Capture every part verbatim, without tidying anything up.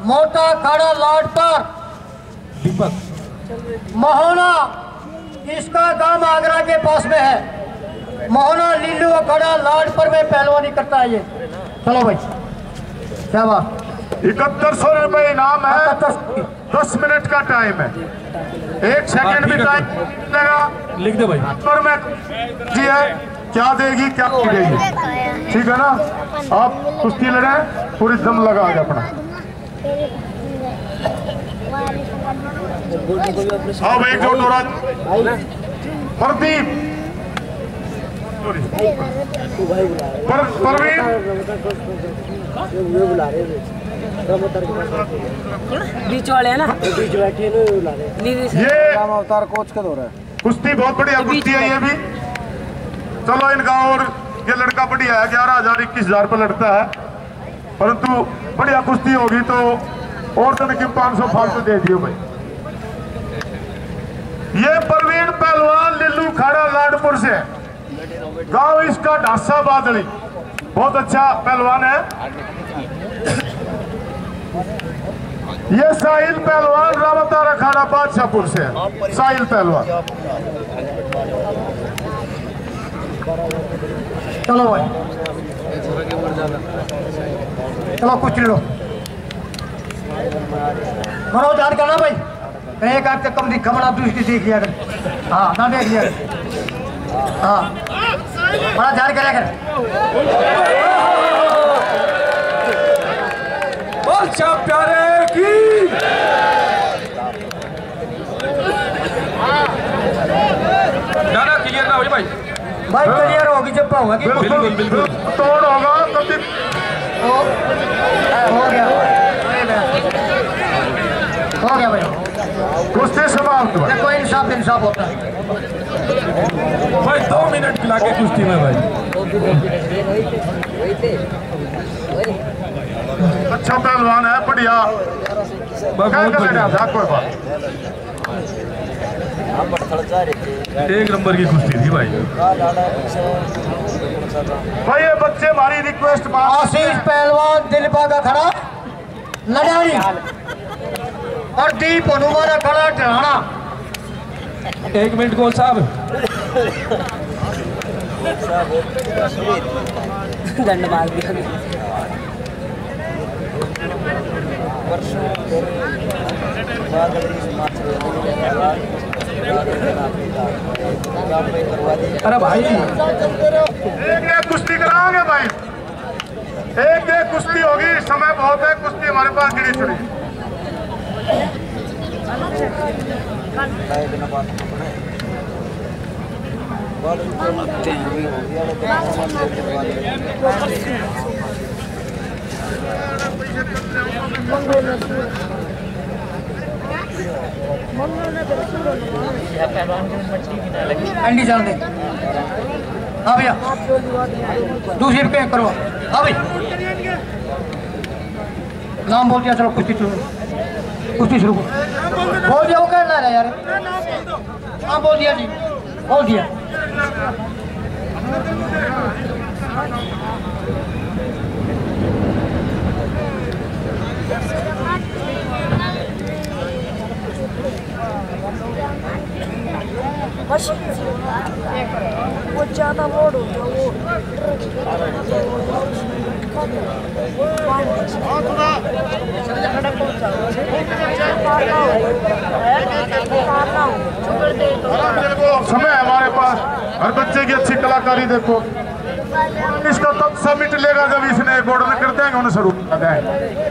मोटा अखाड़ा लाड पर दीपक मोहना, इसका गांव आगरा के पास में है। मोहना लीलू अखाड़ा लाड पर में पहलवानी करता है ये। चलो भाई, क्या बात। इकहत्तर सौ रुपए इनाम है। दस मिनट का टाइम है, एक सेकंड भी टाइम लगेगा। लिख दे भाई। पर मैं जी है क्या देगी क्या देगी, ठीक है ना। आप कुश्ती लड़े, पूरी दम लगा के अपना। हाँ भाई, जो नोरा प्रदीप पर परवीन बीच वाले है ना, बीच बैठे ये रामावतार कोच का दौर है। कुश्ती बहुत बढ़िया कुश्ती है ये भी। चलो इनका, और ये लड़का बढ़िया है, ग्यारह हजार इक्कीस हजार पर लड़ता है, परंतु बढ़िया कुश्ती होगी तो और तो लेकिन पाँच सौ फालतू दे दियो भाई। ये परवीन पहलवान लीलू खाड़ा लाडपुर से, गांव इसका ढासा बादली, बहुत अच्छा पहलवान है। ये साहिल पहलवान रामवतार अखाड़ा बादशाहपुर से है। साहिल पहलवान, चलो भाई, चलो कुछ लो। मनो जान करना भाई, एक आग तक कम दिखा बड़ा दूसरी देख लिया कर। हाँ ना देख लिया कर। हाँ बड़ा ध्यान करा कर। अच्छा प्यारे की गाना क्लियर ना हो भाई। भाई क्लियर होगी जब पाऊंगा। बिल्कुल बिल्कुल तोड़ होगा कभी। हो गया हो गया भाई, कुश्ती समाप्त हुआ। कोई इंसाफ इंसाफ होता है भाई। दो मिनट खिला के कुश्ती में भाई। अच्छा पहलवान है, बढ़िया। एक नंबर की कुश्ती थी भाई। भाई ये बच्चे हमारी रिक्वेस्ट आशीष पहलवान दिलपा का खड़ा लड़ाई और दीप हनुमान खड़ा ठहराना। एक मिनट कौन साहब दंड मार दिया। अरे भाई एक एक कुश्ती कराओगे भाई, एक एक कुश्ती होगी। समय बहुत है, कुश्ती हमारे पास गिरी चुनी। अंडी चल दे। हाँ भैया, दूसरी पे करो। हाँ भाई, नाम बोल दिया। चलो कुश्ती शुरू, कुश्ती शुरू बोल दिया। वो कहना है यार। हाँ बोल दिया जी, बोल दिया। वो ज्यादा लोड हो गया। वो समय है हमारे पास, हर बच्चे की अच्छी कलाकारी देखो। इसका तब सबमिट लेगा जब इसने बोर्ड में कर देंगे, उन्हें स्वरूप कर देंगे।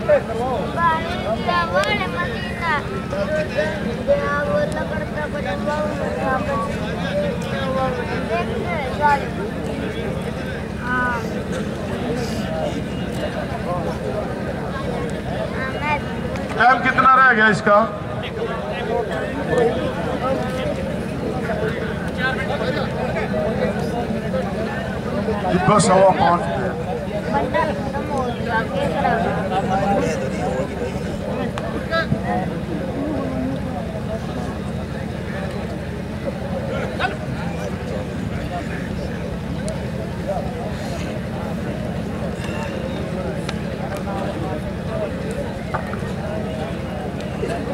टाइम कितना रह गया इसका? बस सवा पाँच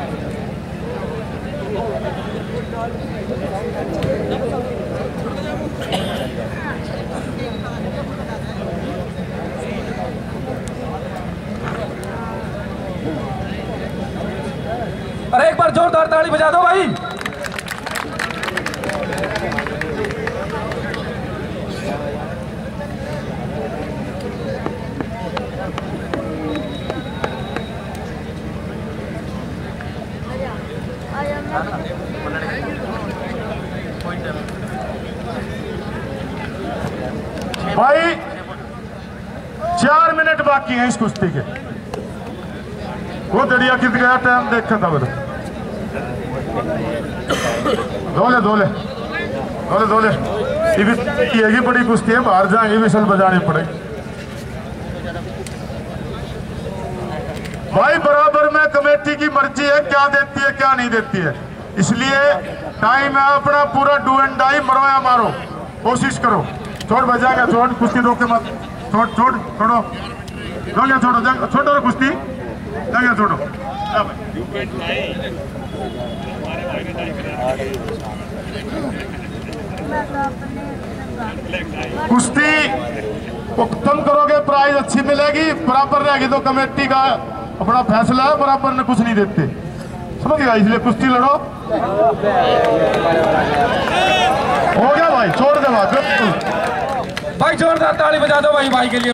अरे एक बार जोरदार ताली बजा दो भाई। भाई चार मिनट बाकी हैं इस कुश्ती के। वो दरिया कित गया टाइम देखा था बोलो। दोले दोले दोले दोले ये भी ये भी बड़ी कुश्ती है, बाहर जाए ये विसल बजानी पड़ेगी। भाई बराबर में कमेटी की मर्जी है, क्या देती है क्या नहीं देती है, इसलिए टाइम है अपना पूरा डू एंड डाई, मरो या मारो, कोशिश करो। छोड़ बजाएगा, छोड़ कुश्ती रोके मत, छोड़ छोड़ छोड़ो जंग छोड़ो जंग छोड़ो कुश्ती जंग छोड़ो। कुश्ती तुम करोगे प्राइज अच्छी मिलेगी, बराबर रहेगी तो कमेटी का अपना फैसला है, बराबर में कुछ नहीं देते, समझ गया, इसलिए कुश्ती लड़ो। हो गया भाई, छोड़ दे भाई, भाई जोरदार ताली बजा दो भाई भाई के लिए।